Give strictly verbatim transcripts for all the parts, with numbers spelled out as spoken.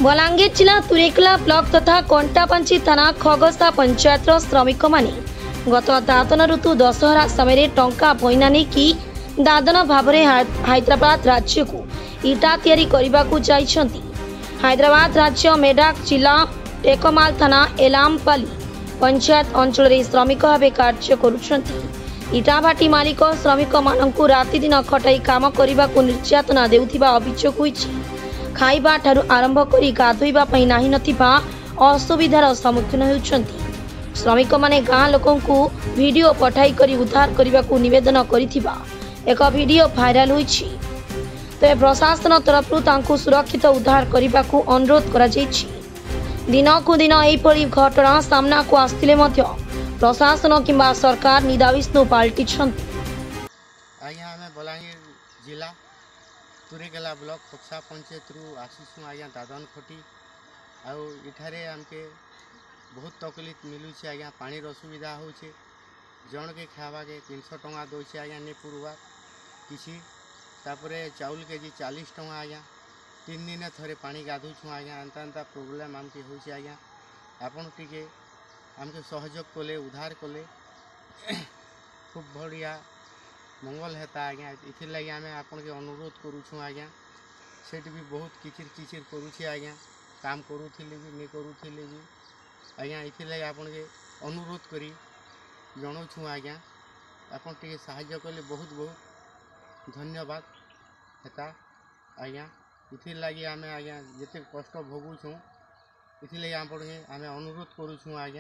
बलांगीर जिला तुरेकेला ब्लॉक तथा कंटापांची थाना खगस्ता पंचायत श्रमिक माने गत दादन ऋतु दशहरा समय टंका बइना कि दादन भाव हैदराबाद राज्य को इटा तैयारी करने को जाइछंती। हैदराबाद राज्य मेडाक जिला टेकमाल थाना एलामपाली पंचायत अंचल रे श्रमिक भाव कार्य करुछंती। इटा भाटी मालिक श्रमिक मानकु राति दिन खटाई काम करने को निर्यातना देउथिबा अभियोग होईछि। खाइबा ठारू आरंभ करी गाधोइबा पई नाही नथिबा असुविधार सम्मुखीन होउछंती। श्रमिक माने गाँ लोकंकु वीडियो पठाई करी उद्धार करने को निवेदन करिथिबा एक वीडियो भाइराल होईछि। तेरे प्रशासन तरफ तांकु सुरक्षित उद्धार करने को अनुरोध करा जायछि। दिनकु दिन एहिपरि घटना सामना को आस्तिले मध्य प्रशासन किंबा सरकार निदाविष्णु पाल्टिछंती। आज्ञा हमें बलांगीर जिला तुरेकेला ब्लॉक खगस्ता पंचायत रु आसीसु आज्ञा दादन खटी आउ इठारे हमके बहुत तकलीफ मिलुछि। आज्ञा पानी असुविधा होछे। जन के खावा के तीन सौ टंका दौचे आज्ञा नहीं पुरवा किसी तापरे चाउल केजी चालीस टंका आज्ञा तीन दिन थरे पानी गाधुछु आज्ञा एंता एंता प्रोब्लेम आमके होछे। आज्ञा आपन टिके आमके सहयोग कले उद्धार कले खूब बढ़िया मंगल हेता आज्ञा। इथिर लगी आम आपन के अनुरोध करुछु आज्ञा। सेठ भी बहुत किचिर किचिर करुछि आज्ञा। काम करूथिले भी नहीं करूथिले भी आज्ञा इथिर लगी आपन के अनुरोध करी जनाऊँ आज्ञा। आपन टिके साहाय्य कले बहुत बहुत धन्यवाद हेता आज्ञा। इथिर लगी आम आज्ञा जिते कष्ट भोगुछुँ इथिर लगी आपन के आम अनुरोध करुछु आज्ञा।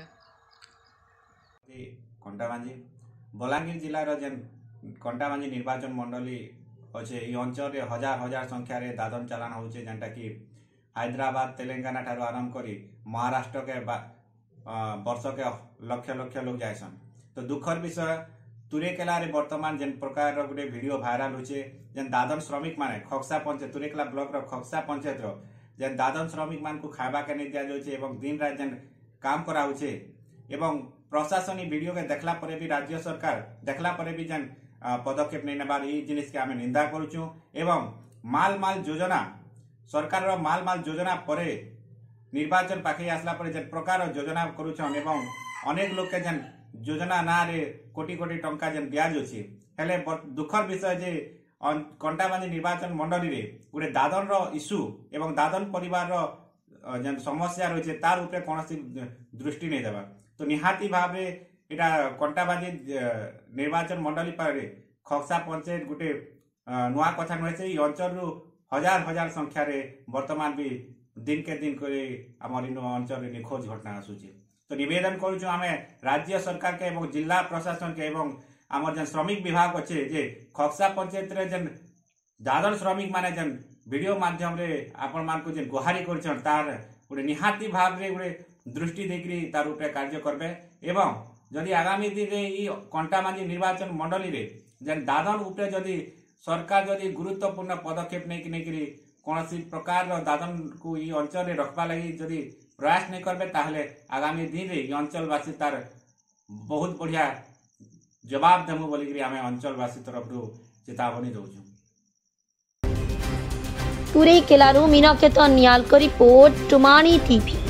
कंटाबांजी बलांगीर जिलार जेन कंटाबांजी निर्वाचन मंडली अच्छे ये अंचल रे हजार हजार संख्यार दादन चालान होचे जेनटा कि हैदराबाद तेलंगाना ठारू आरंभ करी महाराष्ट्र के वर्ष के लक्ष लक्ष लोग जायसन। तो दुखर विषय तुरेकेला रे वर्तमान जेन प्रकार गोटे वीडियो भाइराल होचे जेन दादन श्रमिक माने खगस्ता पंचायत तुरेकेला ब्लॉक रो खगस्ता पंचायत रो जेन दादन श्रमिक मान को खाइबा के नहीं दिया जाउछे एवं दिन रात जेन काम करा होचे एवं प्रशासन वीडियो के देखला परे भी राज्य सरकार देखला परे भी जेन पदक्षेप नहीं नेबार ई जिनिस के आमे निंदा करूछु। एवं माल माल योजना सरकार रो माल माल योजना परे निर्वाचन पाखे आसला परे जेन प्रकार योजना करूछन एवं अनेक लोग के जेन योजना ना रे कोटी कोटी टंका जेन दिया जाउछि हेले दुखर विषय जे कंटाबांजी निर्वाचन मंडली रे गोटे दादन रो इश्यू एवं दादन परिवार रो जेन समस्या रही है तार उपरे कौन दृष्टि नहीं देवा। तो निहाती भाव इटा कंटाबांजी निर्वाचन मंडली पर खगस्ता पंचायत गोटे नुआ कथा नुहे ये अंचल रु हजार हजार संख्यार वर्तमान भी दिन के दिन करे आम अंचल निखोज घटना आसूचे। तो निवेदन करुँ आम राज्य सरकार के एवं जिला प्रशासन के एवं आम जेन श्रमिक विभाग अच्छे जे खगस्ता पंचायत रे जेन दादन श्रमिक माने जेन वीडियो माध्यम रे आपण मान को जेन गुहारी करछन तार गोटे निहाती भाव रे गोटे दृष्टि देकरी तार उपरे कार्य करबे। एवं जदि आगामी दिन रे ई कंटाबांजी निर्वाचन मंडली रे जेन दादन उपरे जदि सरकार जदि गुरुत्वपूर्ण पदक्षेप नहीं नहीं कौन प्रकार दादन को ई अंचल रे रखबा लगी जदि प्रयास नहीं करबे ताहले आगामी दिन रे अंचलवासी तार बहुत बढ़िया जवाब देमु बोलिकरी आमे अंचलवासी तरफ रु चेतावनी दउछु। तुरेकेलारू मीनाकेतन नियाल का रिपोर्ट टुमानी टीवी।